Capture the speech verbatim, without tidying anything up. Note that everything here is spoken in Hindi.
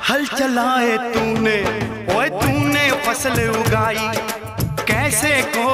हल चलाए तूने, ओए तूने फसल उगाई, कैसे को